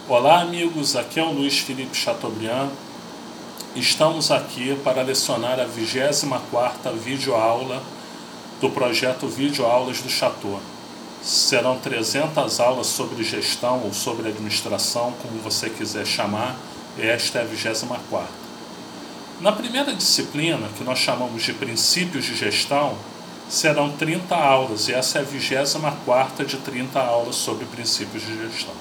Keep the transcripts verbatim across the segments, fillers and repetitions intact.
Olá amigos, aqui é o Luiz Felipe Chateaubriand. Estamos aqui para lecionar a vigésima quarta videoaula do projeto Videoaulas do Chateau. Serão trezentas aulas sobre gestão ou sobre administração, como você quiser chamar, e esta é a vigésima quarta. Na primeira disciplina, que nós chamamos de princípios de gestão, serão trinta aulas, e essa é a vigésima quarta de trinta aulas sobre princípios de gestão.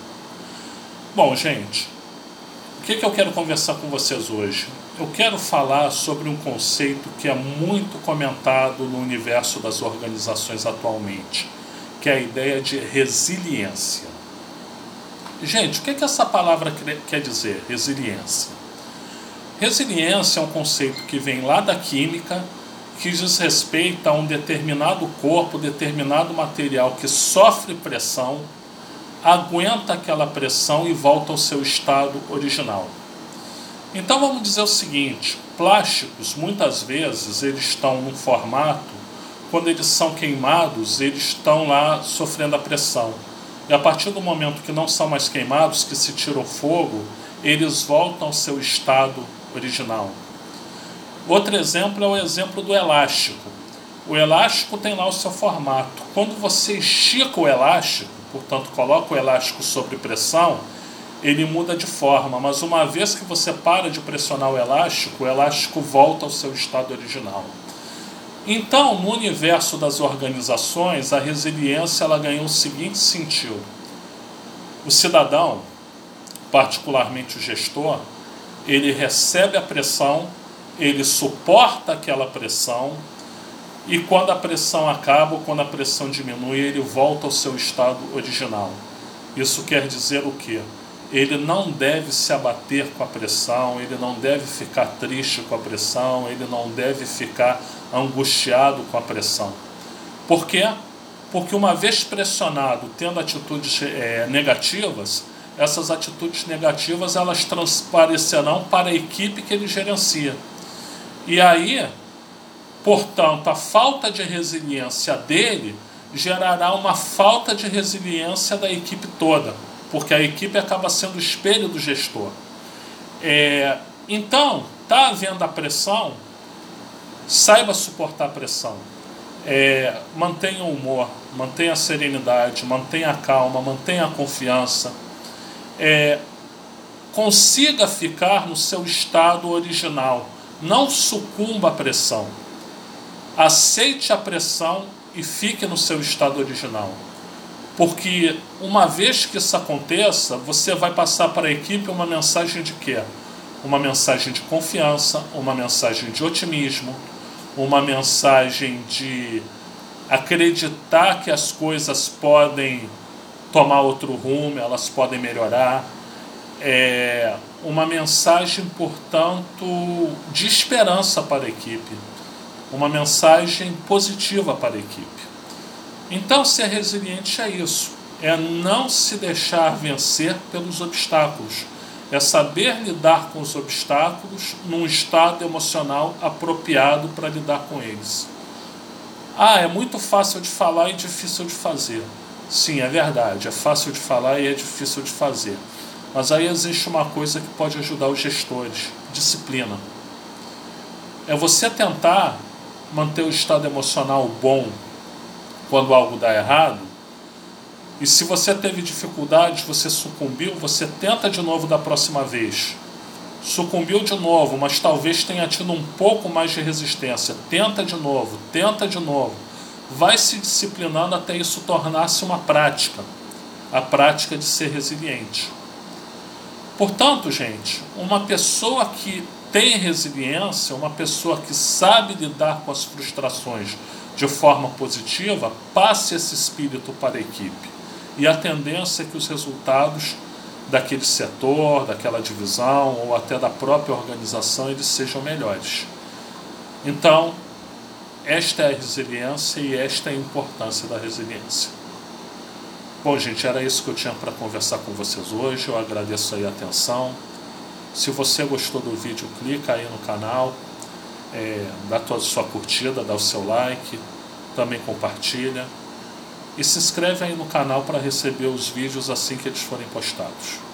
Bom, gente, o que, que eu quero conversar com vocês hoje? Eu quero falar sobre um conceito que é muito comentado no universo das organizações atualmente, que é a ideia de resiliência. Gente, o que, que essa palavra quer dizer, resiliência? Resiliência é um conceito que vem lá da química, que diz respeito a um determinado corpo, determinado material que sofre pressão, aguenta aquela pressão e volta ao seu estado original. Então vamos dizer o seguinte: plásticos, muitas vezes, eles estão num formato, quando eles são queimados, eles estão lá sofrendo a pressão. E a partir do momento que não são mais queimados, que se tira o fogo, eles voltam ao seu estado original. Outro exemplo é o exemplo do elástico. O elástico tem lá o seu formato. Quando você estica o elástico, portanto coloca o elástico sob pressão, ele muda de forma, mas uma vez que você para de pressionar o elástico, o elástico volta ao seu estado original. Então, no universo das organizações, a resiliência ela ganhou o seguinte sentido: o cidadão, particularmente o gestor, ele recebe a pressão, ele suporta aquela pressão, e quando a pressão acaba, quando a pressão diminui, ele volta ao seu estado original. Isso quer dizer o quê? Ele não deve se abater com a pressão, ele não deve ficar triste com a pressão, ele não deve ficar angustiado com a pressão. Por quê? Porque uma vez pressionado, tendo atitudes é, negativas, essas atitudes negativas elas transparecerão para a equipe que ele gerencia. E aí, portanto, a falta de resiliência dele gerará uma falta de resiliência da equipe toda, porque a equipe acaba sendo o espelho do gestor. É, então, está havendo a pressão, saiba suportar a pressão. É, mantenha o humor, mantenha a serenidade, mantenha a calma, mantenha a confiança. É, consiga ficar no seu estado original. Não sucumba à pressão. Aceite a pressão e fique no seu estado original. Porque uma vez que isso aconteça, você vai passar para a equipe uma mensagem de quê? Uma mensagem de confiança, uma mensagem de otimismo, uma mensagem de acreditar que as coisas podem tomar outro rumo, elas podem melhorar. É uma mensagem, portanto, de esperança para a equipe. Uma mensagem positiva para a equipe. Então, ser resiliente é isso. É não se deixar vencer pelos obstáculos. É saber lidar com os obstáculos num estado emocional apropriado para lidar com eles. Ah, é muito fácil de falar e difícil de fazer. Sim, é verdade. É fácil de falar e é difícil de fazer. Mas aí existe uma coisa que pode ajudar os gestores: disciplina. É você tentar manter o estado emocional bom quando algo dá errado, e se você teve dificuldades, você sucumbiu, você tenta de novo da próxima vez. Sucumbiu de novo, mas talvez tenha tido um pouco mais de resistência. Tenta de novo, tenta de novo. Vai se disciplinando até isso tornar-se uma prática. A prática de ser resiliente. Portanto, gente, uma pessoa que tem resiliência, uma pessoa que sabe lidar com as frustrações de forma positiva, passe esse espírito para a equipe. E a tendência é que os resultados daquele setor, daquela divisão ou até da própria organização, eles sejam melhores. Então, esta é a resiliência e esta é a importância da resiliência. Bom, gente, era isso que eu tinha para conversar com vocês hoje. Eu agradeço aí a atenção. Se você gostou do vídeo, clica aí no canal, é, dá a sua curtida, dá o seu like, também compartilha. E se inscreve aí no canal para receber os vídeos assim que eles forem postados.